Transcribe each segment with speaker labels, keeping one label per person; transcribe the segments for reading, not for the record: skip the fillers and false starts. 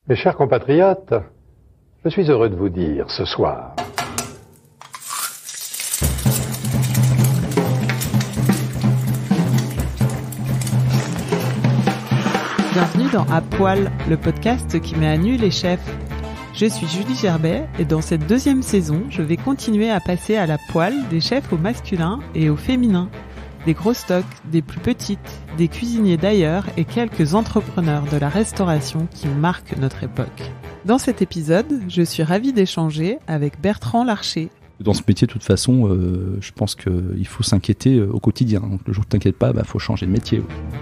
Speaker 1: Mes chers compatriotes, je suis heureux de vous dire ce soir
Speaker 2: bienvenue dans À Poil, le podcast qui met à nu les chefs. Je suis Julie Gerbet et dans cette deuxième saison, je vais continuer à passer à la poêle des chefs au masculin et au féminin. Des gros stocks, des plus petites, des cuisiniers d'ailleurs et quelques entrepreneurs de la restauration qui marquent notre époque. Dans cet épisode, je suis ravie d'échanger avec Bertrand Larcher.
Speaker 3: Dans ce métier, de toute façon, je pense qu'il faut s'inquiéter au quotidien. Donc, le jour où tu t'inquiètes pas, faut changer de métier.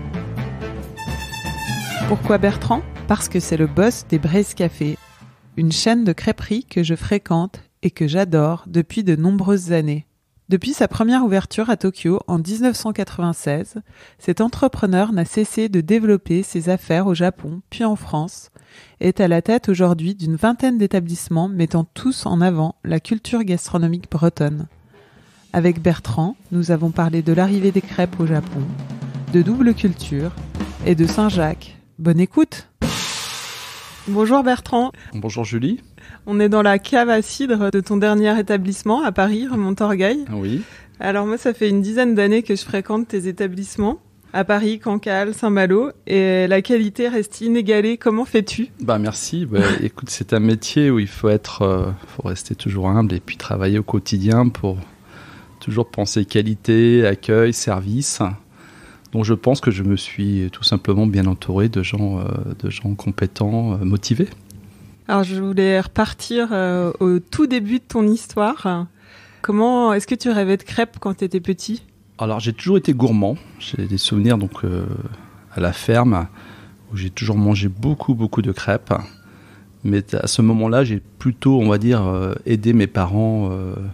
Speaker 2: Pourquoi Bertrand ? Parce que c'est le boss des Braise Café, une chaîne de crêperies que je fréquente et que j'adore depuis de nombreuses années. Depuis sa première ouverture à Tokyo en 1996, cet entrepreneur n'a cessé de développer ses affaires au Japon puis en France et est à la tête aujourd'hui d'une vingtaine d'établissements mettant tous en avant la culture gastronomique bretonne. Avec Bertrand, nous avons parlé de l'arrivée des crêpes au Japon, de double culture et de Saint-Jacques. Bonne écoute! Bonjour Bertrand.
Speaker 3: Bonjour Julie.
Speaker 2: On est dans la cave à cidre de ton dernier établissement à Paris, Montorgueil.
Speaker 3: Oui.
Speaker 2: Alors moi, ça fait une dizaine d'années que je fréquente tes établissements à Paris, Cancale, Saint-Malo, et la qualité reste inégalée. Comment fais-tu ?
Speaker 3: Merci. Écoute, c'est un métier où il faut rester toujours humble et puis travailler au quotidien pour toujours penser qualité, accueil, service. Donc je pense que je me suis tout simplement bien entouré de gens compétents, motivés.
Speaker 2: Alors je voulais repartir au tout début de ton histoire. Comment est-ce que tu rêvais de crêpes quand tu étais petit ?
Speaker 3: Alors j'ai toujours été gourmand. J'ai des souvenirs à la ferme où j'ai toujours mangé beaucoup de crêpes. Mais à ce moment-là, j'ai plutôt, on va dire, aidé mes parents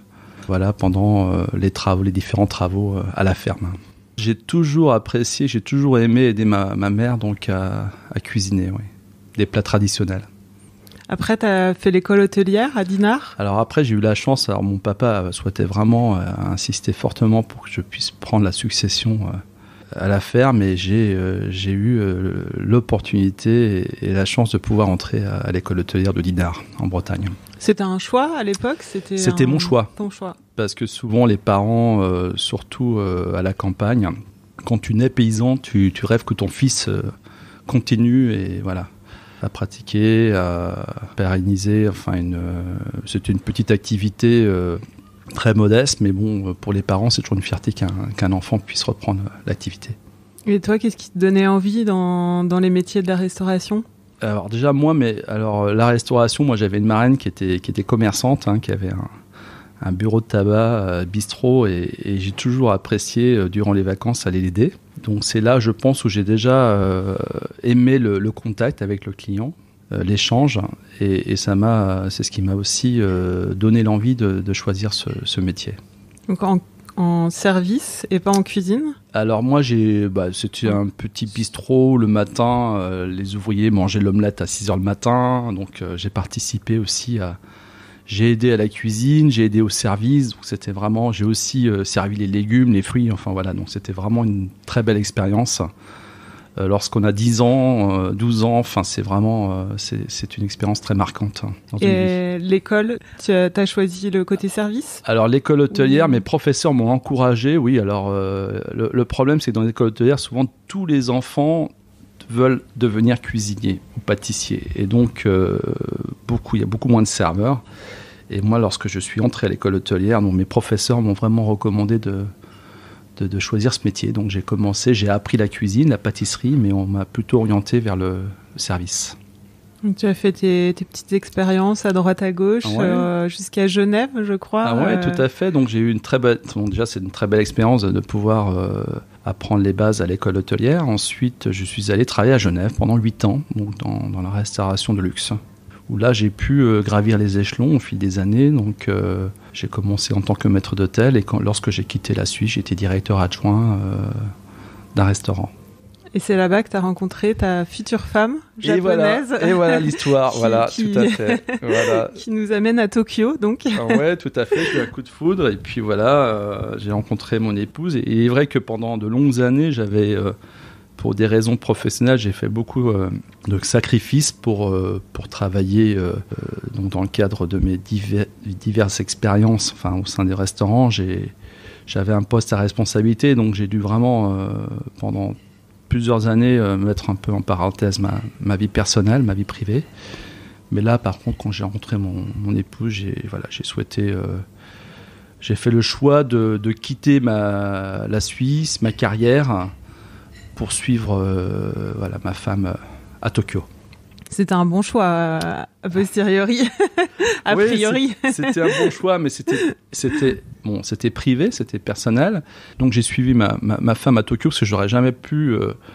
Speaker 3: pendant les différents travaux à la ferme. J'ai toujours apprécié, j'ai toujours aimé aider ma mère à cuisiner, oui, des plats traditionnels.
Speaker 2: Après, tu as fait l'école hôtelière à Dinard ? Alors
Speaker 3: après, j'ai eu la chance, mon papa souhaitait vraiment insister fortement pour que je puisse prendre la succession à la ferme et j'ai eu l'opportunité et la chance de pouvoir entrer à l'école hôtelière de Dinard, en Bretagne.
Speaker 2: C'était un choix à l'époque ?
Speaker 3: C'était mon choix.
Speaker 2: Ton choix.
Speaker 3: Parce que souvent les parents, surtout à la campagne, quand tu nais paysan, tu rêves que ton fils continue et voilà, à pratiquer, à pérenniser. C'était une petite activité très modeste, mais bon, pour les parents, c'est toujours une fierté qu'un enfant puisse reprendre l'activité.
Speaker 2: Et toi, qu'est-ce qui te donnait envie dans les métiers de la restauration ?
Speaker 3: Alors déjà la restauration, moi j'avais une marraine qui était commerçante, qui avait un bureau de tabac, bistrot, et j'ai toujours apprécié durant les vacances aller l'aider. Donc c'est là, je pense, où j'ai déjà aimé le contact avec le client, l'échange, et c'est ce qui m'a aussi donné l'envie de choisir ce métier.
Speaker 2: Donc en service et pas en cuisine ?
Speaker 3: Alors moi, c'était un petit bistrot le matin. Les ouvriers mangeaient l'omelette à 6h le matin. Donc j'ai participé aussi j'ai aidé à la cuisine, j'ai aidé au service. Donc c'était vraiment, j'ai aussi servi les légumes, les fruits. Enfin voilà, donc c'était vraiment une très belle expérience. Lorsqu'on a 10 ans, 12 ans, c'est vraiment c'est une expérience très marquante.
Speaker 2: Et l'école, tu as choisi le côté service ?
Speaker 3: Alors l'école hôtelière, mes professeurs m'ont encouragé, oui. Alors le problème, c'est que dans l'école hôtelière, souvent tous les enfants veulent devenir cuisiniers ou pâtissiers. Et donc il y a beaucoup moins de serveurs. Et moi, lorsque je suis entré à l'école hôtelière, mes professeurs m'ont vraiment recommandé de choisir ce métier. Donc j'ai appris la cuisine, la pâtisserie, mais on m'a plutôt orienté vers le service.
Speaker 2: Donc tu as fait tes petites expériences à droite à gauche, jusqu'à Genève, je crois.
Speaker 3: Ah ouais, tout à fait. Donc j'ai eu déjà c'est une très belle expérience de pouvoir apprendre les bases à l'école hôtelière. Ensuite, je suis allé travailler à Genève pendant 8 ans, donc dans la restauration de luxe, où là j'ai pu gravir les échelons au fil des années. Donc j'ai commencé en tant que maître d'hôtel et lorsque j'ai quitté la Suisse, j'étais directeur adjoint d'un restaurant.
Speaker 2: Et c'est là-bas que tu as rencontré ta future femme japonaise.
Speaker 3: Et voilà l'histoire, tout à fait. Voilà.
Speaker 2: Qui nous amène à Tokyo, donc.
Speaker 3: Ouais, tout à fait, j'ai eu un coup de foudre. Et puis voilà, j'ai rencontré mon épouse. Et il est vrai que pendant de longues années, j'avais pour des raisons professionnelles, j'ai fait beaucoup de sacrifices pour travailler donc dans le cadre de mes diverses expériences, enfin au sein des restaurants. J'avais un poste à responsabilité, donc j'ai dû vraiment pendant plusieurs années mettre un peu en parenthèse ma vie personnelle, ma vie privée. Mais là, par contre, quand j'ai rencontré mon épouse, j'ai souhaité, j'ai fait le choix de quitter la Suisse, ma carrière, pour suivre ma femme à Tokyo.
Speaker 2: C'était un bon choix a posteriori, a priori.
Speaker 3: C'était un bon choix, mais c'était privé, c'était personnel. Donc j'ai suivi ma femme à Tokyo parce que j'aurais jamais pu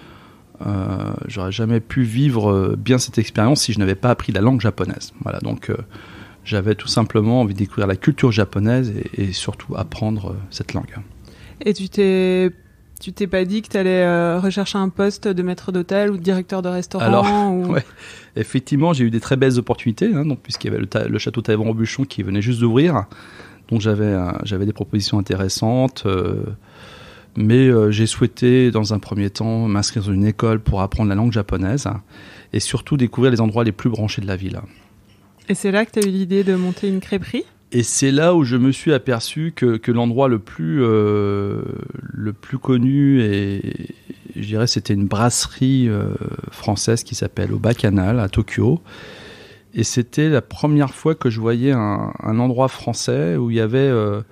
Speaker 3: vivre bien cette expérience si je n'avais pas appris la langue japonaise. Voilà, donc j'avais tout simplement envie de découvrir la culture japonaise et surtout apprendre cette langue.
Speaker 2: Et tu t'es pas dit que tu allais rechercher un poste de maître d'hôtel ou de directeur de restaurant?
Speaker 3: Alors, ouais, effectivement, j'ai eu des très belles opportunités, donc, puisqu'il y avait le château Taillevent-Robuchon qui venait juste d'ouvrir. Donc j'avais des propositions intéressantes, mais j'ai souhaité, dans un premier temps, m'inscrire dans une école pour apprendre la langue japonaise et surtout découvrir les endroits les plus branchés de la ville.
Speaker 2: Et c'est là que tu as eu l'idée de monter une crêperie?
Speaker 3: Et c'est là où je me suis aperçu que l'endroit le plus connu, et je dirais c'était une brasserie française qui s'appelle Au Bacchanal à Tokyo. Et c'était la première fois que je voyais un endroit français où il y avait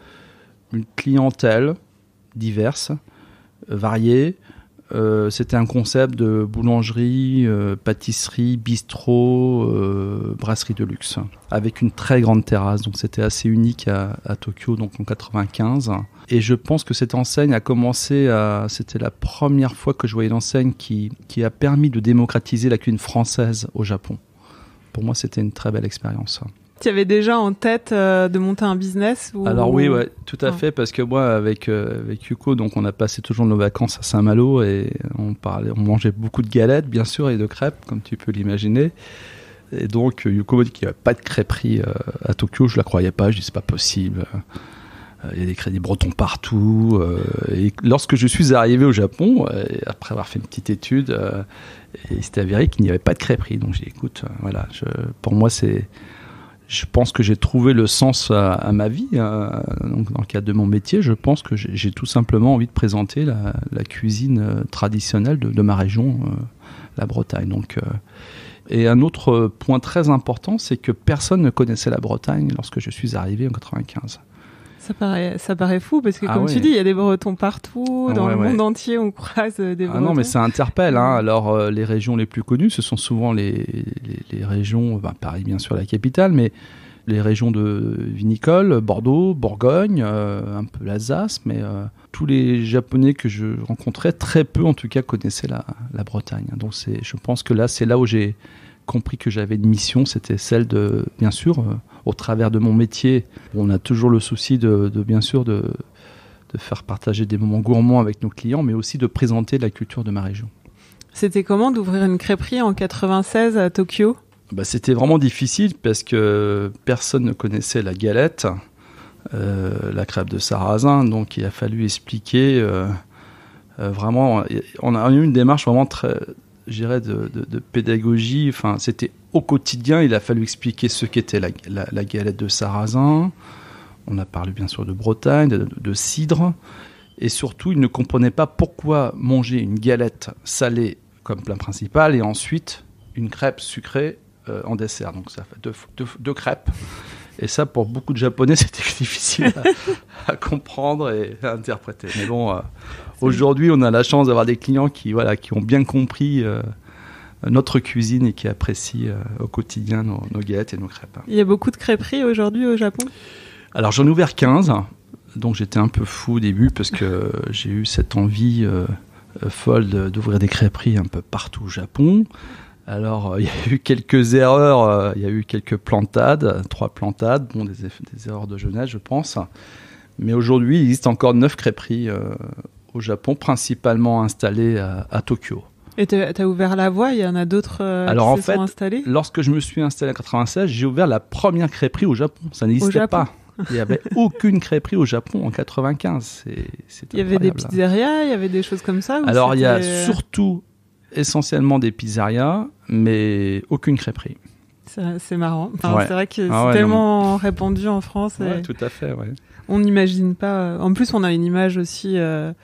Speaker 3: une clientèle diverse, variée. C'était un concept de boulangerie, pâtisserie, bistrot, brasserie de luxe, avec une très grande terrasse. Donc c'était assez unique à Tokyo, donc en 95. Et je pense que cette enseigne a commencé c'était la première fois que je voyais l'enseigne qui a permis de démocratiser la cuisine française au Japon. Pour moi, c'était une très belle expérience.
Speaker 2: Tu avais déjà en tête de monter un business
Speaker 3: Alors oui, ouais, tout à fait, parce que moi, avec Yuko, donc on a passé toujours nos vacances à Saint-Malo et on mangeait beaucoup de galettes, bien sûr, et de crêpes, comme tu peux l'imaginer. Et donc Yuko m'a dit qu'il n'y avait pas de crêperie à Tokyo. Je la croyais pas. Je dis c'est pas possible. Il y a des crédits bretons partout. Et lorsque je suis arrivé au Japon, après avoir fait une petite étude, il s'est avéré qu'il n'y avait pas de crêperie. Donc j'ai dit écoute, voilà, pour moi je pense que j'ai trouvé le sens à ma vie. Donc dans le cadre de mon métier, je pense que j'ai tout simplement envie de présenter la cuisine traditionnelle de ma région, la Bretagne. Donc, et un autre point très important, c'est que personne ne connaissait la Bretagne lorsque je suis arrivé en 95.
Speaker 2: Ça paraît fou parce que comme tu dis, il y a des Bretons partout, dans le monde entier on croise des Bretons.
Speaker 3: Non mais ça interpelle. Alors les régions les plus connues, ce sont souvent les régions, Paris bien sûr la capitale, mais les régions de vinicoles, Bordeaux, Bourgogne, un peu l'Alsace, mais tous les Japonais que je rencontrais, très peu en tout cas connaissaient la Bretagne. Donc je pense que c'est là où j'ai compris que j'avais une mission, c'était celle de, bien sûr, au travers de mon métier, on a toujours le souci de bien sûr de faire partager des moments gourmands avec nos clients, mais aussi de présenter la culture de ma région.
Speaker 2: C'était comment d'ouvrir une crêperie en 96 à Tokyo?
Speaker 3: C'était vraiment difficile parce que personne ne connaissait la galette, la crêpe de sarrasin, donc il a fallu expliquer vraiment. On a eu une démarche vraiment très, je dirais, de pédagogie. Enfin, c'était au quotidien, il a fallu expliquer ce qu'était la galette de sarrasin. On a parlé bien sûr de Bretagne, de cidre. Et surtout, il ne comprenait pas pourquoi manger une galette salée comme plat principal et ensuite une crêpe sucrée en dessert. Donc ça fait deux crêpes. Et ça, pour beaucoup de Japonais, c'était difficile à comprendre et à interpréter. Mais bon, aujourd'hui, on a la chance d'avoir des clients qui ont bien compris notre cuisine et qui apprécient au quotidien nos galettes et nos crêpes.
Speaker 2: Il y a beaucoup de crêperies aujourd'hui au Japon? Alors,
Speaker 3: j'en ai ouvert 15. Donc, j'étais un peu fou au début parce que j'ai eu cette envie folle d'ouvrir des crêperies un peu partout au Japon. Alors, il y a eu quelques erreurs, il y a eu quelques plantades, 3 plantades, des erreurs de jeunesse, je pense. Mais aujourd'hui, il existe encore 9 crêperies au Japon, principalement installées à Tokyo.
Speaker 2: Et tu as ouvert la voie, il y en a d'autres
Speaker 3: Alors,
Speaker 2: qui se sont installées?
Speaker 3: Lorsque je me suis installé en 96, j'ai ouvert la première crêperie au Japon. Ça n'existait pas. Il n'y avait aucune crêperie au Japon en 95. C'est
Speaker 2: Il y avait des pizzerias, il y avait des choses comme ça?
Speaker 3: Alors, il y a surtout essentiellement des pizzerias, mais aucune crêperie.
Speaker 2: C'est marrant. Enfin, ouais. C'est vrai que c'est tellement répandu en France.
Speaker 3: Ouais, tout à fait, ouais.
Speaker 2: On n'imagine pas. En plus, on a une image aussi,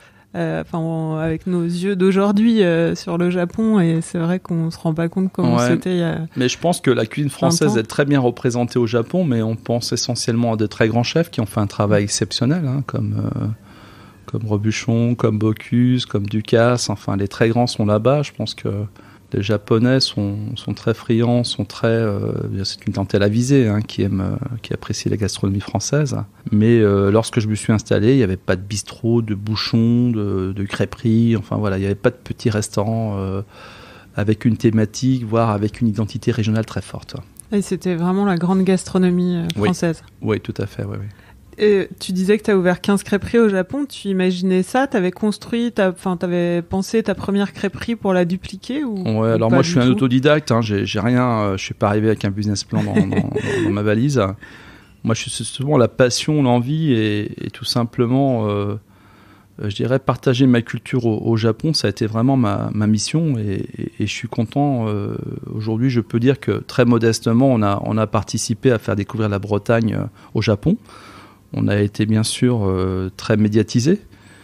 Speaker 2: avec nos yeux d'aujourd'hui sur le Japon, et c'est vrai qu'on se rend pas compte comment c'était il y a.
Speaker 3: Mais je pense que la cuisine française est très bien représentée au Japon, mais on pense essentiellement à de très grands chefs qui ont fait un travail exceptionnel, hein, comme Robuchon, comme Bocuse, comme Ducasse. Enfin, les très grands sont là-bas. Je pense que les Japonais sont très friands, c'est une clientèle avisée, hein, qui apprécie la gastronomie française. Mais lorsque je me suis installé, il n'y avait pas de bistrot, de bouchon, de crêperie. Enfin voilà, il n'y avait pas de petits restaurants avec une thématique, voire avec une identité régionale très forte.
Speaker 2: Et c'était vraiment la grande gastronomie française.
Speaker 3: Oui, tout à fait, oui.
Speaker 2: Et tu disais que tu as ouvert 15 crêperies au Japon. Tu imaginais ça? Tu avais t'avais pensé ta première crêperie pour la dupliquer
Speaker 3: Ouais, alors moi je suis un autodidacte, hein, j'ai rien, je suis pas arrivé avec un business plan dans ma valise. Moi c'est souvent la passion, l'envie et tout simplement, je dirais partager ma culture au Japon, ça a été vraiment ma mission et je suis content. Aujourd'hui, je peux dire que très modestement, on a participé à faire découvrir la Bretagne au Japon. On a été bien sûr très médiatisé,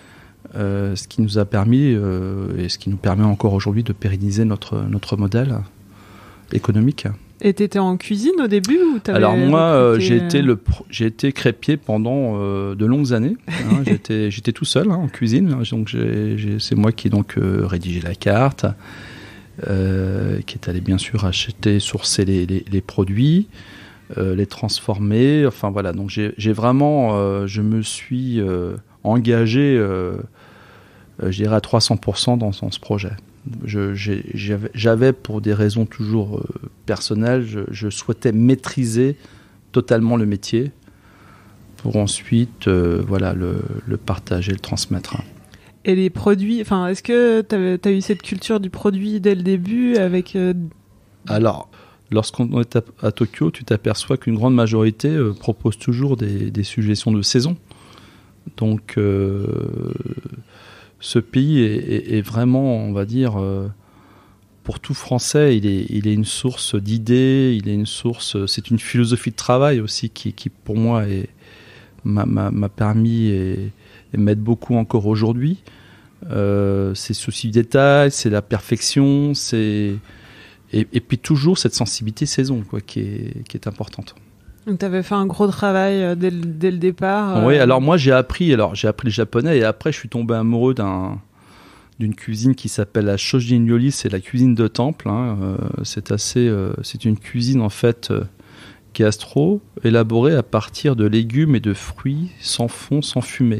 Speaker 3: ce qui nous a permis et ce qui nous permet encore aujourd'hui de pérenniser notre modèle économique.
Speaker 2: Et tu étais en cuisine au début ou
Speaker 3: Alors moi, j'ai été crêpier pendant de longues années. Hein, j'étais tout seul en cuisine, donc c'est moi qui rédigeais la carte, qui est allé bien sûr acheter, sourcer les produits. Les transformer, enfin voilà, donc j'ai vraiment, je me suis engagé, je dirais à 300% dans ce projet. J'avais pour des raisons toujours personnelles, je souhaitais maîtriser totalement le métier pour ensuite, le partager, le transmettre.
Speaker 2: Et les produits, enfin, est-ce que tu as eu cette culture du produit dès le début avec
Speaker 3: Alors, lorsqu'on est à Tokyo, tu t'aperçois qu'une grande majorité propose toujours des suggestions de saison. Donc, ce pays est vraiment, on va dire, pour tout Français, il est une source d'idées, c'est une philosophie de travail aussi qui pour moi, m'a permis et m'aide beaucoup encore aujourd'hui. C'est souci du détail, c'est la perfection, Et puis toujours cette sensibilité saison qui est importante.
Speaker 2: Donc tu avais fait un gros travail dès le départ.
Speaker 3: Oui, alors moi j'ai appris le japonais et après je suis tombé amoureux d'une cuisine qui s'appelle la Shojin-ryori, c'est la cuisine de temple. Hein. C'est une cuisine en fait gastro élaborée à partir de légumes et de fruits sans fond, sans fumée.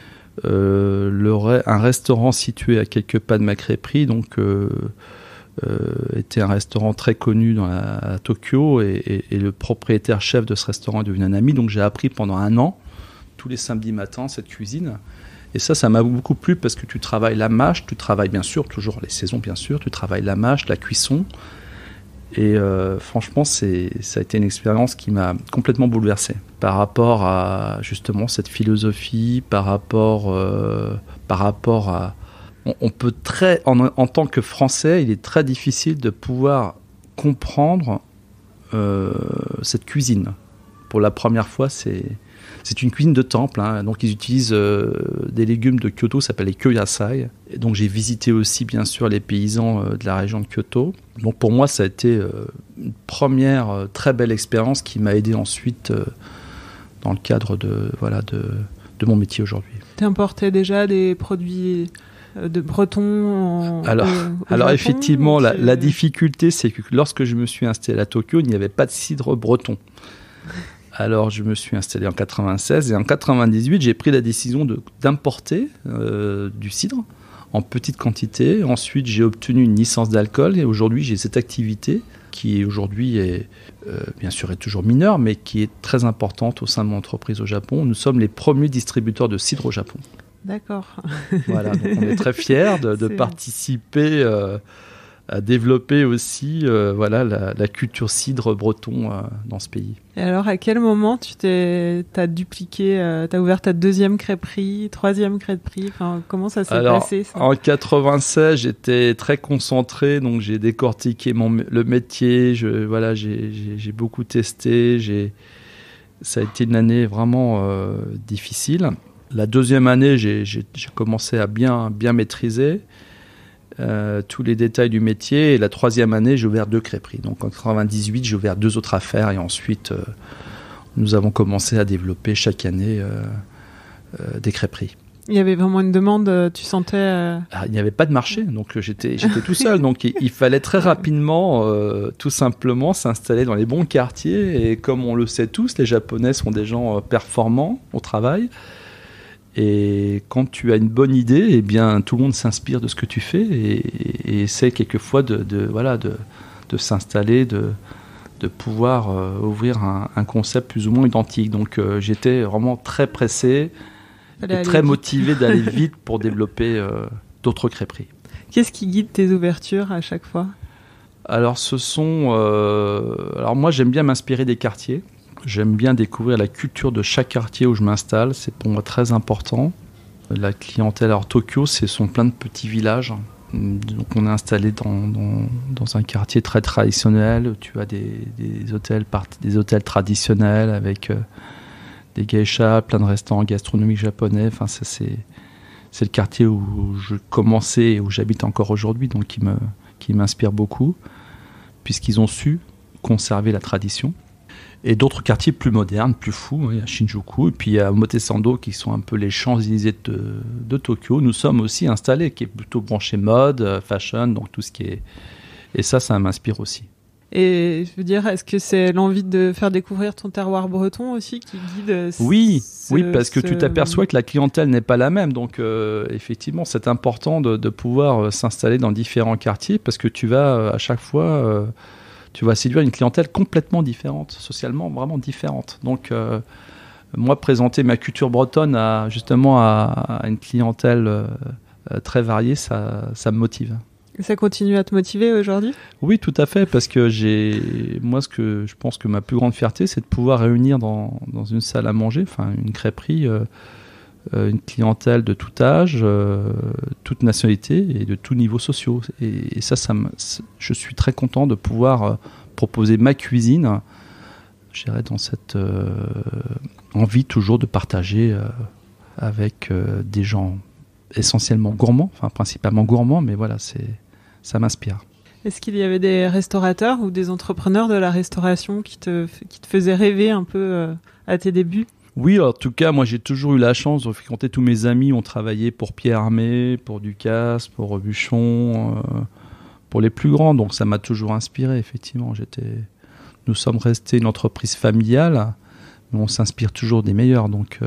Speaker 3: Un restaurant situé à quelques pas de ma crêperie, donc était un restaurant très connu à Tokyo et le propriétaire chef de ce restaurant est devenu un ami, donc j'ai appris pendant 1 an tous les samedis matins cette cuisine et ça m'a beaucoup plu parce que tu travailles la mâche, tu travailles bien sûr toujours les saisons bien sûr, tu travailles la mâche, la cuisson et franchement ça a été une expérience qui m'a complètement bouleversé par rapport à justement cette philosophie, par rapport à on peut en tant que Français, il est très difficile de pouvoir comprendre cette cuisine. Pour la première fois, c'est une cuisine de temple, hein. Donc ils utilisent des légumes de Kyoto, ça s'appelle les kyōyasai. Et donc j'ai visité aussi bien sûr les paysans de la région de Kyoto. Donc pour moi, ça a été une première très belle expérience qui m'a aidé ensuite dans le cadre de mon métier aujourd'hui.
Speaker 2: Tu importais déjà des produits de breton
Speaker 3: alors
Speaker 2: Japon,
Speaker 3: effectivement, la difficulté, c'est que lorsque je me suis installé à Tokyo, il n'y avait pas de cidre breton. Alors, je me suis installé en 96 et en 98, j'ai pris la décision d'importer du cidre en petite quantité. Ensuite, j'ai obtenu une licence d'alcool et aujourd'hui, j'ai cette activité qui aujourd'hui est bien sûr est toujours mineure, mais qui est très importante au sein de mon entreprise au Japon. Nous sommes les premiers distributeurs de cidre au Japon.
Speaker 2: D'accord.
Speaker 3: Voilà, donc on est très fiers de participer à développer aussi voilà, la culture cidre breton dans ce pays.
Speaker 2: Et alors, à quel moment t'as dupliqué, t'as ouvert ta deuxième crêperie, troisième crêperie, enfin, comment ça s'est passé ça?
Speaker 3: En 96, j'étais très concentré, donc j'ai décortiqué le métier, voilà, j'ai beaucoup testé, ça a été une année vraiment difficile. La deuxième année, j'ai commencé à bien maîtriser tous les détails du métier. Et la troisième année, j'ai ouvert 2 crêperies. Donc en 98, j'ai ouvert 2 autres affaires. Et ensuite, nous avons commencé à développer chaque année des crêperies.
Speaker 2: Il y avait vraiment une demande, tu sentais...
Speaker 3: Il n'y avait pas de marché, donc j'étais tout seul. Donc il fallait très rapidement, tout simplement, s'installer dans les bons quartiers. Et comme on le sait tous, les Japonais sont des gens performants au travail. Et quand tu as une bonne idée, eh bien, tout le monde s'inspire de ce que tu fais et essaie quelquefois de s'installer, de pouvoir ouvrir un concept plus ou moins identique. Donc j'étais vraiment très pressé et très motivé d'aller vite pour développer d'autres crêperies.
Speaker 2: Qu'est-ce qui guide tes ouvertures à chaque fois ?
Speaker 3: Alors alors moi j'aime bien m'inspirer des quartiers. J'aime bien découvrir la culture de chaque quartier où je m'installe, c'est pour moi très important. La clientèle, alors Tokyo, ce sont plein de petits villages. Donc on est installé dans un quartier très traditionnel. Tu as des hôtels traditionnels avec des geishas, plein de restaurants gastronomiques japonais. Enfin, c'est le quartier où je commençais et où j'habite encore aujourd'hui, donc qui m'inspire beaucoup, puisqu'ils ont su conserver la tradition. Et d'autres quartiers plus modernes, plus fous, à Shinjuku, et puis à Omotesando, qui sont un peu les Champs-Élysées de Tokyo. Nous sommes aussi installés, qui est plutôt branché mode, fashion, donc tout ce qui est... Et ça m'inspire aussi.
Speaker 2: Et je veux dire, est-ce que c'est l'envie de faire découvrir ton terroir breton aussi qui guide
Speaker 3: Oui, parce que tu t'aperçois que la clientèle n'est pas la même. Donc effectivement, c'est important de pouvoir s'installer dans différents quartiers, parce que tu vas à chaque fois... tu vas séduire une clientèle complètement différente, socialement vraiment différente. Donc, moi, présenter ma culture bretonne à une clientèle très variée, ça me motive.
Speaker 2: Et ça continue à te motiver aujourd'hui ?
Speaker 3: Oui, tout à fait, parce que moi, je pense que ma plus grande fierté, c'est de pouvoir réunir dans une salle à manger, enfin une crêperie, une clientèle de tout âge, toute nationalité et de tous niveaux sociaux. Et ça je suis très content de pouvoir proposer ma cuisine, je dirais, dans cette envie toujours de partager avec des gens essentiellement gourmands, enfin principalement gourmands, mais voilà, ça m'inspire.
Speaker 2: Est-ce qu'il y avait des restaurateurs ou des entrepreneurs de la restauration qui te faisaient rêver un peu à tes débuts ?
Speaker 3: Oui, en tout cas, moi j'ai toujours eu la chance de fréquenter tous mes amis ont travaillé pour Pierre Hermé, pour Ducasse, pour Robuchon, pour les plus grands, donc ça m'a toujours inspiré, effectivement. Nous sommes restés une entreprise familiale, mais on s'inspire toujours des meilleurs, donc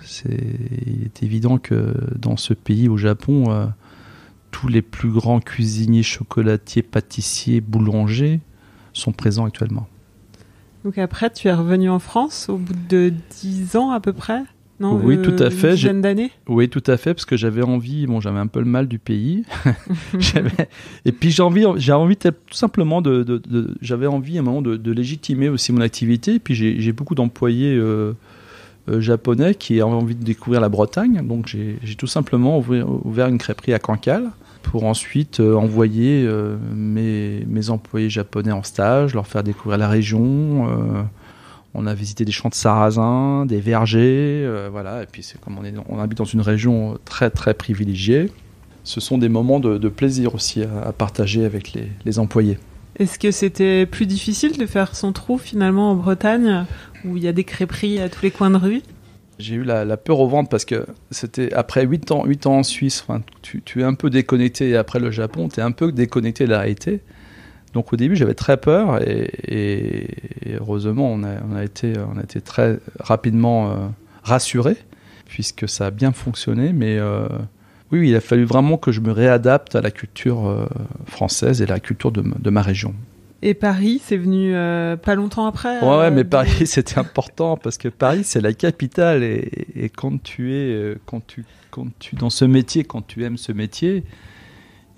Speaker 3: il est évident que dans ce pays, au Japon, tous les plus grands cuisiniers, chocolatiers, pâtissiers, boulangers sont présents actuellement. Donc
Speaker 2: après, tu es revenu en France au bout de 10 ans à peu près ? Non,
Speaker 3: oui, tout à fait.
Speaker 2: Une dizaine d'années ?
Speaker 3: Oui, tout à fait, parce que j'avais envie, j'avais un peu le mal du pays. Et puis j'ai envie tout simplement j'avais envie à un moment de légitimer aussi mon activité. Et puis j'ai beaucoup d'employés japonais qui ont envie de découvrir la Bretagne. Donc j'ai tout simplement ouvert une crêperie à Cancale pour ensuite envoyer mes employés japonais en stage, leur faire découvrir la région. On a visité des champs de sarrasin, des vergers, voilà. Et puis c'est comme on habite dans une région très très privilégiée. Ce sont des moments de plaisir aussi à partager avec les employés.
Speaker 2: Est-ce que c'était plus difficile de faire son trou finalement en Bretagne, où il y a des crêperies à tous les coins de rue ?
Speaker 3: J'ai eu la peur au ventre parce que c'était après 8 ans en Suisse, tu es un peu déconnecté, et après le Japon, tu es un peu déconnecté de la réalité. Donc au début, j'avais très peur et heureusement, on a été très rapidement rassurés puisque ça a bien fonctionné. Mais oui, il a fallu vraiment que je me réadapte à la culture française et la culture de ma région.
Speaker 2: Et Paris, c'est venu pas longtemps après
Speaker 3: Ouais, mais Paris, c'était important parce que Paris, c'est la capitale et quand tu dans ce métier, quand tu aimes ce métier,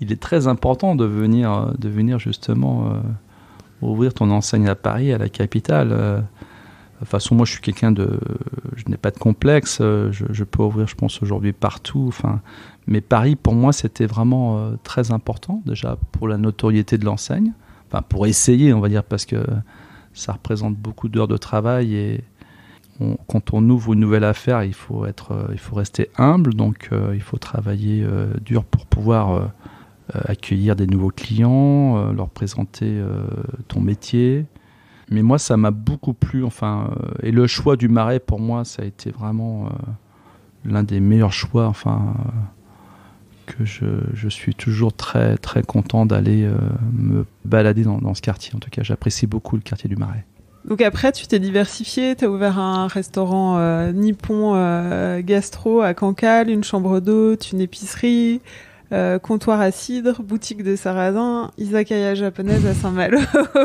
Speaker 3: il est très important de venir justement ouvrir ton enseigne à Paris, à la capitale. De toute façon, moi, je n'ai pas de complexe. Je peux ouvrir, je pense, aujourd'hui partout. Mais Paris, pour moi, c'était vraiment très important, déjà pour la notoriété de l'enseigne. Enfin, pour essayer, on va dire, parce que ça représente beaucoup d'heures de travail et quand on ouvre une nouvelle affaire, il faut rester humble, donc il faut travailler dur pour pouvoir accueillir des nouveaux clients, leur présenter ton métier. Mais moi, ça m'a beaucoup plu. Et le choix du Marais, pour moi, ça a été vraiment l'un des meilleurs choix. Que je suis toujours très, très content d'aller me balader dans ce quartier. En tout cas, j'apprécie beaucoup le quartier du Marais.
Speaker 2: Donc après, tu t'es diversifié, tu as ouvert un restaurant nippon gastro à Cancale, une chambre d'hôte, une épicerie, comptoir à cidre, boutique de sarrasin, izakaya japonaise à Saint-Malo.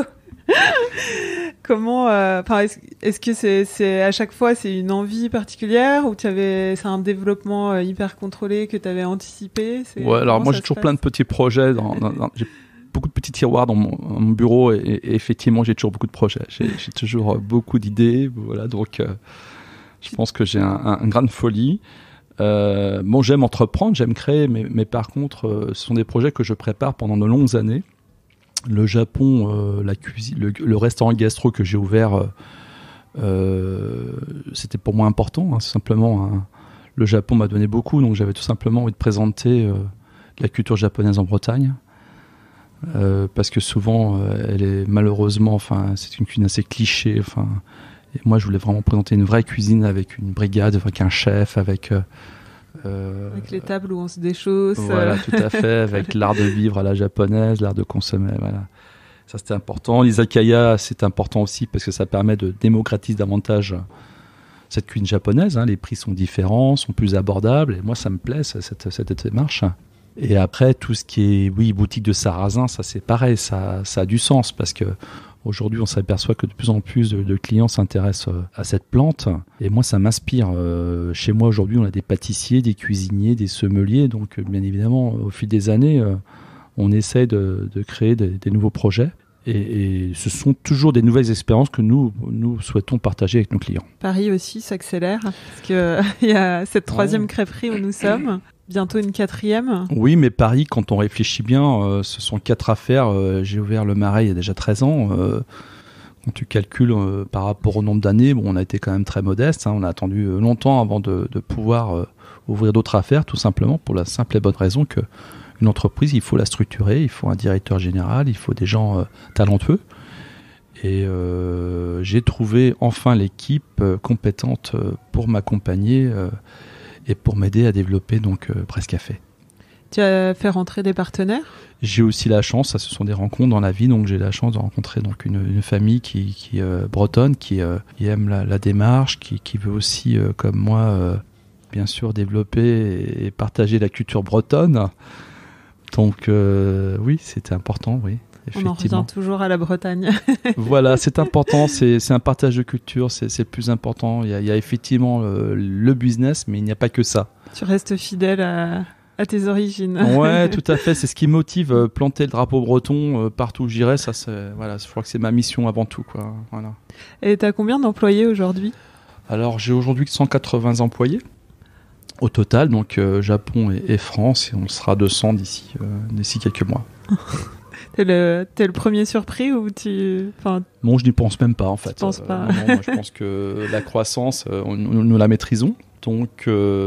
Speaker 2: Comment, est-ce que c'est à chaque fois c'est une envie particulière ou c'est un développement hyper contrôlé que tu avais anticipé?
Speaker 3: Ouais, alors moi j'ai toujours plein de petits projets j'ai beaucoup de petits tiroirs dans mon bureau et effectivement j'ai toujours beaucoup de projets. J'ai toujours beaucoup d'idées, voilà, donc je pense que j'ai un grain de folie. J'aime entreprendre, j'aime créer, mais par contre ce sont des projets que je prépare pendant de longues années. Le Japon, la cuisine, le restaurant gastro que j'ai ouvert, c'était pour moi important. Simplement, le Japon m'a donné beaucoup, donc j'avais tout simplement envie de présenter la culture japonaise en Bretagne. Parce que souvent, elle est malheureusement, c'est une cuisine assez cliché. Et moi, je voulais vraiment présenter une vraie cuisine avec une brigade, avec un chef, avec
Speaker 2: les tables où on se déchausse.
Speaker 3: Voilà, tout à fait, avec l'art de vivre à la japonaise, l'art de consommer, voilà. Ça, c'était important. L'izakaya, c'est important aussi parce que ça permet de démocratiser davantage cette cuisine japonaise. Les prix sont différents, sont plus abordables. Et moi, ça me plaît, cette démarche. Et après, tout ce qui est, boutique de sarrasin, ça, c'est pareil. Ça a du sens parce que aujourd'hui, on s'aperçoit que de plus en plus de clients s'intéressent à cette plante. Et moi, ça m'inspire. Chez moi, aujourd'hui, on a des pâtissiers, des cuisiniers, des sommeliers. Donc, bien évidemment, au fil des années, on essaie de créer des nouveaux projets. Et ce sont toujours des nouvelles expériences que nous souhaitons partager avec nos clients.
Speaker 2: Paris aussi s'accélère, parce qu'il y a cette 3e crêperie où nous sommes. Bientôt une 4e.
Speaker 3: Oui, mais Paris, quand on réfléchit bien, ce sont 4 affaires. J'ai ouvert le Marais il y a déjà 13 ans. Quand tu calcules par rapport au nombre d'années, on a été quand même très modeste. On a attendu longtemps avant de pouvoir ouvrir d'autres affaires, tout simplement pour la simple et bonne raison qu'une entreprise, il faut la structurer, il faut un directeur général, il faut des gens talentueux. Et j'ai trouvé enfin l'équipe compétente pour m'accompagner et pour m'aider à développer Bresse-Café.
Speaker 2: Tu as fait rentrer des partenaires ?
Speaker 3: J'ai aussi la chance, ce sont des rencontres dans la vie, donc j'ai la chance de rencontrer une famille qui bretonne, qui aime la démarche, qui veut aussi, comme moi, bien sûr, développer et partager la culture bretonne. Donc oui, c'était important, oui.
Speaker 2: On en revient toujours à la Bretagne.
Speaker 3: Voilà, c'est important, c'est un partage de culture, c'est le plus important. Il y a effectivement le business, mais il n'y a pas que ça.
Speaker 2: Tu restes fidèle à tes origines.
Speaker 3: Ouais, tout à fait, c'est ce qui motive, planter le drapeau breton partout où j'irai, ça, je crois que c'est ma mission avant tout, quoi. Voilà.
Speaker 2: Et tu as combien d'employés aujourd'hui ?
Speaker 3: Alors, j'ai aujourd'hui 180 employés au total, donc Japon et France, et on sera 200 d'ici quelques mois.
Speaker 2: T'es le premier surpris ou
Speaker 3: Bon, je n'y pense même pas en fait.
Speaker 2: Tu penses pas.
Speaker 3: Non, moi, je pense que la croissance, nous la maîtrisons. Donc,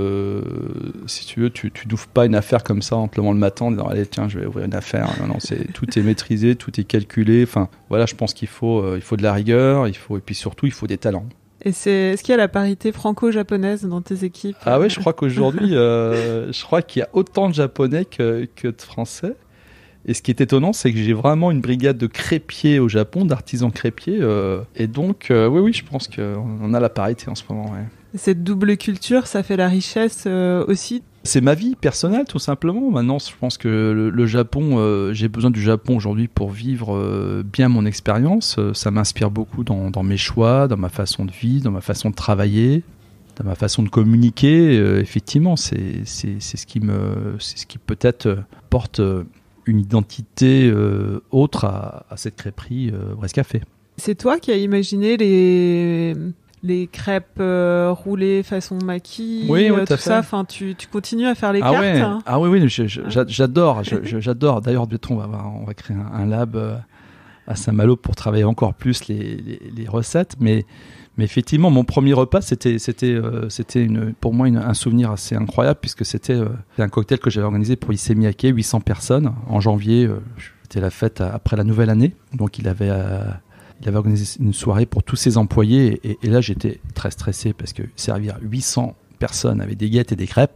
Speaker 3: si tu veux, tu n'ouvres pas une affaire comme ça en te levant le matin en disant allez tiens, je vais ouvrir une affaire. Non, tout est maîtrisé, tout est calculé. Enfin, voilà, je pense qu'il faut de la rigueur, et puis surtout il faut des talents.
Speaker 2: Et est-ce qu'il y a la parité franco-japonaise dans tes équipes ?
Speaker 3: Ah ouais, je crois qu'aujourd'hui, je crois qu'il y a autant de Japonais que de Français. Et ce qui est étonnant, c'est que j'ai vraiment une brigade de crêpiers au Japon, d'artisans crêpiers. Et donc, oui, je pense qu'on a la parité en ce moment. Ouais.
Speaker 2: Cette double culture, ça fait la richesse aussi.
Speaker 3: C'est ma vie personnelle, tout simplement. Maintenant, je pense que le Japon, j'ai besoin du Japon aujourd'hui pour vivre bien mon expérience. Ça m'inspire beaucoup dans mes choix, dans ma façon de vivre, dans ma façon de travailler, dans ma façon de communiquer. Effectivement, c'est ce qui peut-être porte une identité autre à cette crêperie Braise Café.
Speaker 2: C'est toi qui as imaginé les crêpes roulées façon maquis,
Speaker 3: oui, tout
Speaker 2: ça.
Speaker 3: fait.
Speaker 2: Enfin, tu continues à faire les cartes.
Speaker 3: Ouais. Hein. Ah oui, j'adore. J'adore. D'ailleurs, bientôt on va créer un lab à Saint-Malo pour travailler encore plus les recettes. Mais effectivement, mon premier repas, c'était pour moi un souvenir assez incroyable, puisque c'était un cocktail que j'avais organisé pour Issey Miyake, 800 personnes en janvier. C'était la fête après la nouvelle année, donc il avait organisé une soirée pour tous ses employés, et là j'étais très stressé parce que servir 800 personnes avec des guettes et des crêpes,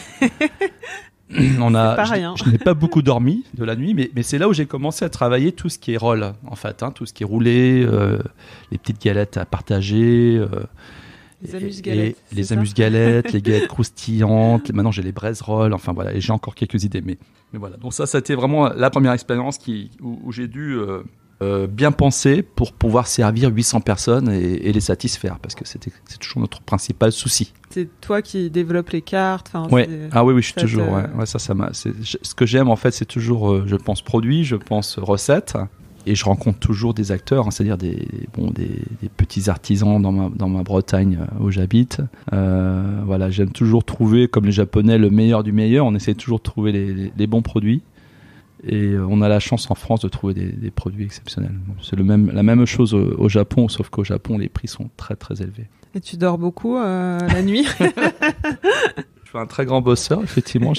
Speaker 3: je n'ai pas beaucoup dormi de la nuit, mais c'est là où j'ai commencé à travailler tout ce qui est roll, en fait, tout ce qui est roulé, les petites galettes à partager,
Speaker 2: les amuse-galettes,
Speaker 3: les amuse-galettes, les galettes croustillantes. Maintenant j'ai les braise rolls, enfin voilà, et j'ai encore quelques idées, mais voilà. Donc ça a été vraiment la première expérience où j'ai dû bien penser pour pouvoir servir 800 personnes et les satisfaire, parce que c'est toujours notre principal souci.
Speaker 2: C'est toi qui développes les cartes.
Speaker 3: Ouais. Ah oui, je suis toujours. Ouais, ça m'a. Ce que j'aime en fait, c'est toujours, je pense produit, je pense recette, et je rencontre toujours des acteurs, c'est-à-dire des petits artisans dans ma Bretagne où j'habite. Voilà, j'aime toujours trouver, comme les Japonais, le meilleur du meilleur. On essaie toujours de trouver les bons produits. Et on a la chance en France de trouver des produits exceptionnels. C'est la même chose au Japon, sauf qu'au Japon, les prix sont très très élevés.
Speaker 2: Et tu dors beaucoup la nuit?
Speaker 3: Je suis un très grand bosseur, effectivement.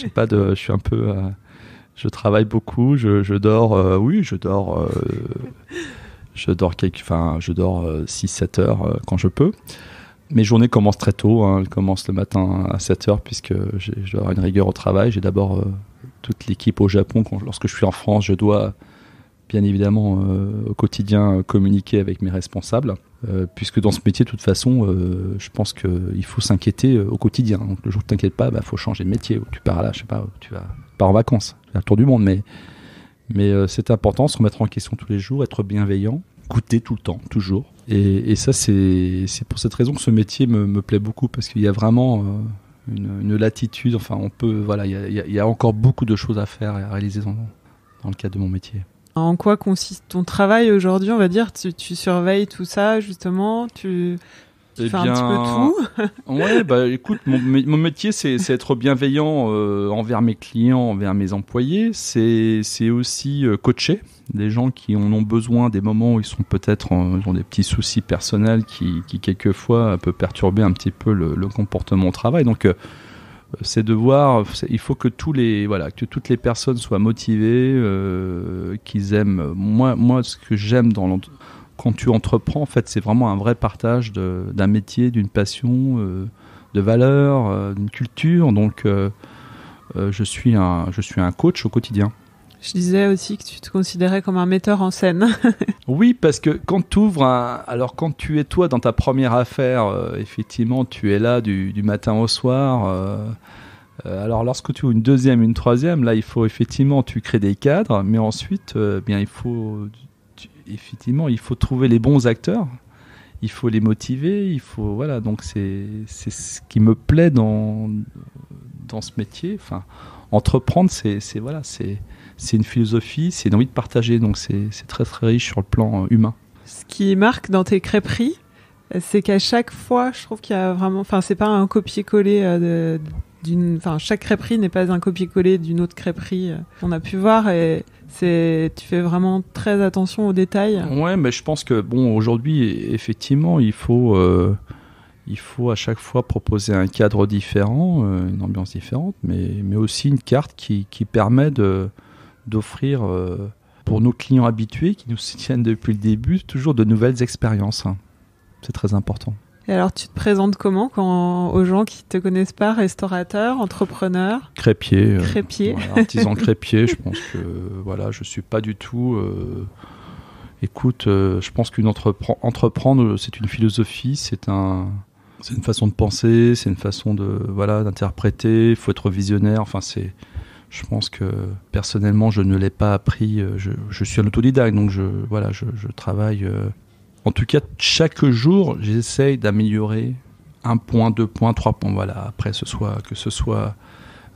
Speaker 3: Je travaille beaucoup. Je dors. Oui, je dors. Je dors 6-7 heures quand je peux. Mes journées commencent très tôt. Elles commencent le matin à 7 heures, puisque je dois avoir une rigueur au travail. J'ai d'abord toute l'équipe au Japon. Lorsque je suis en France, je dois bien évidemment au quotidien communiquer avec mes responsables, puisque dans ce métier de toute façon je pense qu'il faut s'inquiéter au quotidien. Donc le jour où tu t'inquiètes pas, faut changer de métier, ou tu pars là, je sais pas, tu vas en vacances, tu vas le tour du monde, mais c'est important, se remettre en question tous les jours, être bienveillant, goûter tout le temps, toujours, et ça c'est pour cette raison que ce métier me plaît beaucoup, parce qu'il y a vraiment une latitude, enfin on peut, voilà, il y a encore beaucoup de choses à faire et à réaliser dans le cadre de mon métier.
Speaker 2: En quoi consiste ton travail aujourd'hui, on va dire? Tu surveilles tout ça, justement, tu fais un petit peu tout?
Speaker 3: Ouais, écoute, mon métier, c'est être bienveillant envers mes clients, envers mes employés. C'est aussi coacher des gens qui en ont besoin, des moments où ils sont peut-être ils ont des petits soucis personnels qui quelquefois peuvent perturber un petit peu le comportement au travail. Donc c'est de voir, il faut que que toutes les personnes soient motivées, qu'ils aiment. Moi, ce que j'aime quand tu entreprends, en fait, c'est vraiment un vrai partage d'un métier, d'une passion, de valeurs, d'une culture. Donc, je suis un coach au quotidien.
Speaker 2: Je disais aussi que tu te considérais comme un metteur en scène.
Speaker 3: Oui, parce que quand tu es toi dans ta première affaire, effectivement, tu es là du matin au soir. Alors lorsque tu as une deuxième, une troisième, là, il faut effectivement, tu crées des cadres, mais ensuite, il faut trouver les bons acteurs. Il faut les motiver. Voilà. Donc c'est ce qui me plaît dans ce métier. Enfin, entreprendre, c'est une philosophie, c'est une envie de partager, donc c'est très très riche sur le plan humain.
Speaker 2: Ce qui marque dans tes crêperies, c'est qu'à chaque fois, je trouve qu'il y a vraiment, c'est pas un copier-coller chaque crêperie n'est pas un copier-coller d'une autre crêperie. On a pu voir, et tu fais vraiment très attention aux détails. Ouais,
Speaker 3: mais je pense que aujourd'hui, effectivement, il faut à chaque fois proposer un cadre différent, une ambiance différente, mais aussi une carte qui permet d'offrir pour nos clients habitués qui nous soutiennent depuis le début toujours de nouvelles expériences. C'est très important.
Speaker 2: Et alors tu te présentes comment aux gens qui ne te connaissent pas? Restaurateur, entrepreneur?
Speaker 3: Crêpier.
Speaker 2: Voilà,
Speaker 3: artisan crêpier. Je pense que je suis pas du tout... Écoute, je pense qu'entreprendre, c'est une philosophie, c'est une façon de penser, c'est une façon d'interpréter, il faut être visionnaire, je pense que personnellement, je ne l'ai pas appris. Je suis un autodidacte, donc je travaille. En tout cas, chaque jour, j'essaye d'améliorer 1 point, 2 points, 3 points. Voilà. Après, que ce soit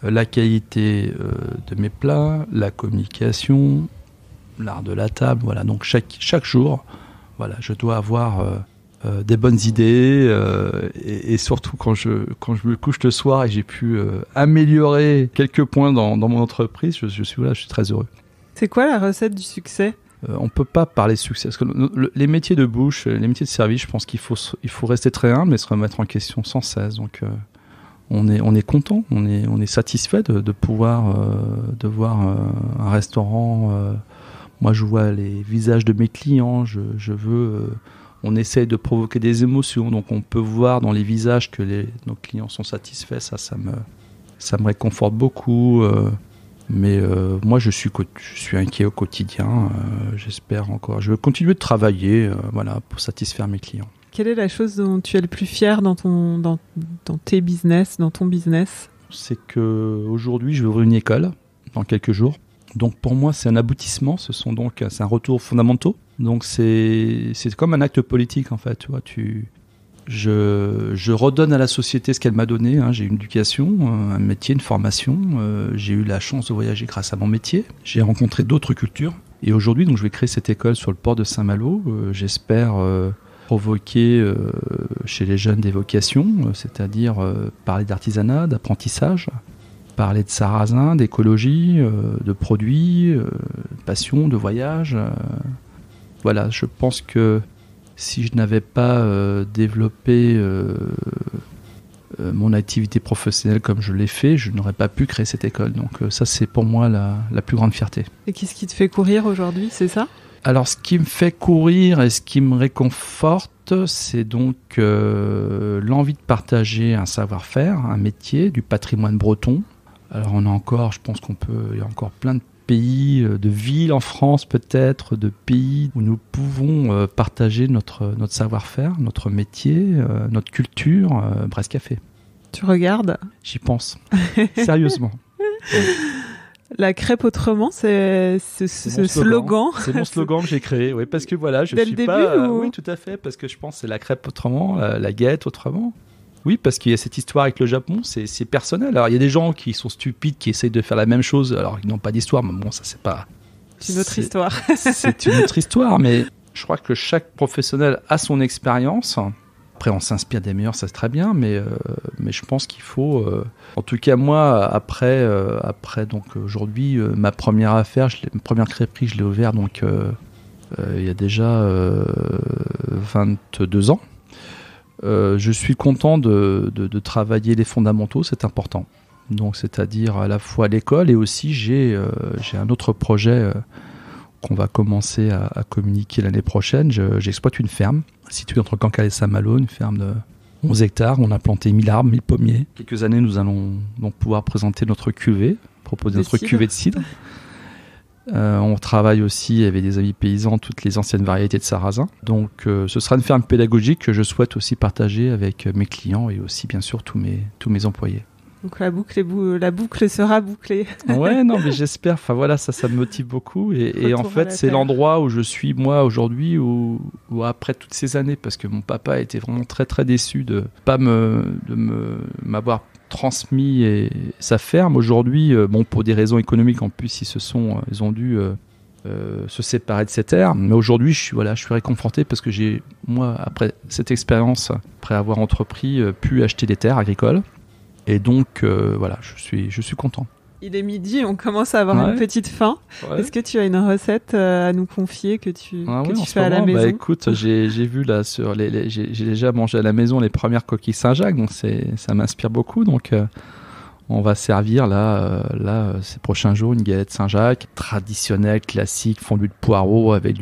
Speaker 3: la qualité de mes plats, la communication, l'art de la table. Voilà. Donc chaque jour, voilà, je dois avoir des bonnes idées et surtout quand je me couche le soir et j'ai pu améliorer quelques points dans mon entreprise, je suis très heureux.
Speaker 2: C'est quoi la recette du succès ?
Speaker 3: On peut pas parler de succès parce que les métiers de bouche, les métiers de service, je pense qu'il faut rester très humble et se remettre en question sans cesse. Donc on est content, on est satisfait de pouvoir de voir un restaurant. Moi, je vois les visages de mes clients. Je veux. On essaye de provoquer des émotions, donc on peut voir dans les visages que nos clients sont satisfaits. Ça me réconforte beaucoup. Mais moi, je suis inquiet au quotidien. J'espère encore. Je veux continuer de travailler, voilà, pour satisfaire mes clients.
Speaker 2: Quelle est la chose dont tu es le plus fier dans tes business, dans ton business ?
Speaker 3: C'est que aujourd'hui, je vais ouvrir une école dans quelques jours. Donc pour moi, c'est un aboutissement. C'est un retour fondamentaux. Donc c'est comme un acte politique en fait. Tu vois, je redonne à la société ce qu'elle m'a donné. J'ai une éducation, un métier, une formation. J'ai eu la chance de voyager grâce à mon métier. J'ai rencontré d'autres cultures. Et aujourd'hui, donc, je vais créer cette école sur le port de Saint-Malo. J'espère provoquer chez les jeunes des vocations, c'est-à-dire parler d'artisanat, d'apprentissage, parler de sarrasin, d'écologie, de produits, de passion, de voyage. Voilà, je pense que si je n'avais pas développé mon activité professionnelle comme je l'ai fait, je n'aurais pas pu créer cette école. Donc ça, c'est pour moi la plus grande fierté.
Speaker 2: Et qu'est-ce qui te fait courir aujourd'hui, c'est ça ?
Speaker 3: Alors, ce qui me fait courir et ce qui me réconforte, c'est donc l'envie de partager un savoir-faire, un métier, du patrimoine breton. Alors, je pense il y a encore plein de pays, de villes en France peut-être, de pays où nous pouvons partager notre savoir-faire, notre métier, notre culture, Brest Café.
Speaker 2: Tu regardes ?
Speaker 3: J'y pense, sérieusement.
Speaker 2: La crêpe autrement, c'est ce slogan.
Speaker 3: C'est mon slogan que j'ai créé, oui, parce que voilà,
Speaker 2: Dès le début,
Speaker 3: oui, tout à fait, parce que je pense que c'est la crêpe autrement, la galette autrement. Oui, parce qu'il y a cette histoire avec le Japon, c'est personnel. Alors, il y a des gens qui sont stupides, qui essayent de faire la même chose, alors ils n'ont pas d'histoire, mais bon, ça, c'est pas...
Speaker 2: C'est une autre histoire.
Speaker 3: C'est une autre histoire, mais je crois que chaque professionnel a son expérience. Après, on s'inspire des meilleurs, ça c'est très bien, mais je pense qu'il faut... en tout cas, moi, après donc aujourd'hui, ma première affaire, ma première crêperie, je l'ai ouverte donc, il y a déjà 22 ans. Je suis content de travailler les fondamentaux, c'est important. Donc, c'est-à-dire à la fois l'école et aussi j'ai un autre projet qu'on va commencer à communiquer l'année prochaine. J'exploite une ferme située entre Cancale et Saint-Malo, une ferme de 11 hectares. On a planté 1000 arbres, 1000 pommiers. Quelques années, nous allons donc pouvoir présenter notre cuvée, proposer notre cuvée de cidre. On travaille aussi avec des amis paysans toutes les anciennes variétés de sarrasin. Donc ce sera une ferme pédagogique que je souhaite aussi partager avec mes clients et aussi bien sûr tous mes employés.
Speaker 2: Donc la boucle sera bouclée.
Speaker 3: Ouais, non, mais j'espère. Enfin voilà, ça me motive beaucoup. Et en fait, c'est l'endroit où je suis moi aujourd'hui, où après toutes ces années, parce que mon papa était vraiment très très déçu de pas m'avoir transmis sa ferme. Aujourd'hui, pour des raisons économiques en plus, ils ont dû se séparer de cette terre. Mais aujourd'hui, je suis réconforté parce que moi, après cette expérience, après avoir entrepris, pu acheter des terres agricoles. Et donc, je suis content.
Speaker 2: Il est midi, on commence à avoir une petite faim. Ouais. Est-ce que tu as une recette à nous confier que tu fais à la maison ?
Speaker 3: Bah écoute, j'ai vu là j'ai déjà mangé à la maison les premières coquilles Saint-Jacques, donc ça m'inspire beaucoup. Donc on va servir là ces prochains jours une galette Saint-Jacques traditionnelle, classique, fondue de poireaux avec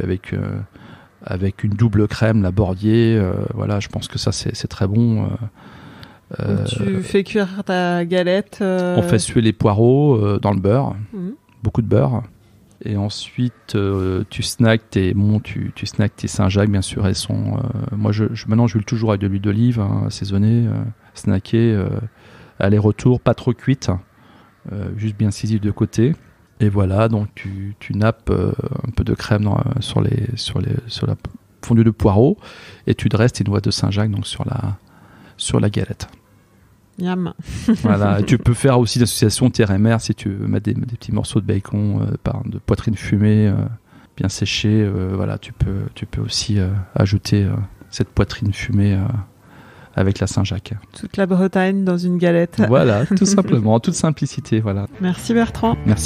Speaker 3: une double crème, la Bordier. Voilà, je pense que ça c'est très bon.
Speaker 2: Donc tu fais cuire ta galette.
Speaker 3: On fait suer les poireaux dans le beurre, beaucoup de beurre, et ensuite tu snacks tes Saint-Jacques, bien sûr. Elles sont, moi maintenant je huile toujours avec de l'huile d'olive assaisonnée, snackée, aller-retour, pas trop cuite, juste bien saisie de côté. Et voilà, donc tu nappes un peu de crème sur la fondue de poireaux et tu dresses tes noix de Saint-Jacques donc sur la galette.
Speaker 2: Miam.
Speaker 3: Voilà, et tu peux faire aussi l'association terre et mer si tu veux mettre des petits morceaux de bacon, de poitrine fumée, bien séchée. Voilà, tu peux aussi ajouter cette poitrine fumée avec la Saint-Jacques.
Speaker 2: Toute la Bretagne dans une galette.
Speaker 3: Voilà, tout simplement, en toute simplicité. Voilà.
Speaker 2: Merci Bertrand.
Speaker 3: Merci.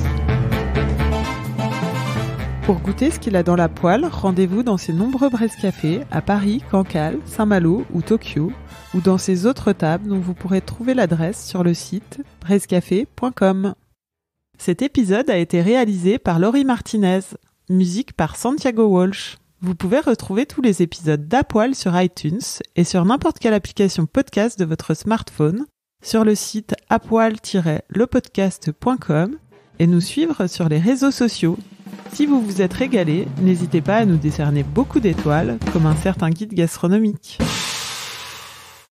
Speaker 2: Pour goûter ce qu'il a dans la poêle, rendez-vous dans ses nombreux Brezcafés à Paris, Cancale, Saint-Malo ou Tokyo, ou dans ses autres tables dont vous pourrez trouver l'adresse sur le site brezcafé.com. Cet épisode a été réalisé par Laurie Martinez, musique par Santiago Walsh. Vous pouvez retrouver tous les épisodes d'Apoil sur iTunes et sur n'importe quelle application podcast de votre smartphone, sur le site apoil-lepodcast.com et nous suivre sur les réseaux sociaux. Si vous vous êtes régalé, n'hésitez pas à nous décerner beaucoup d'étoiles, comme un certain guide gastronomique.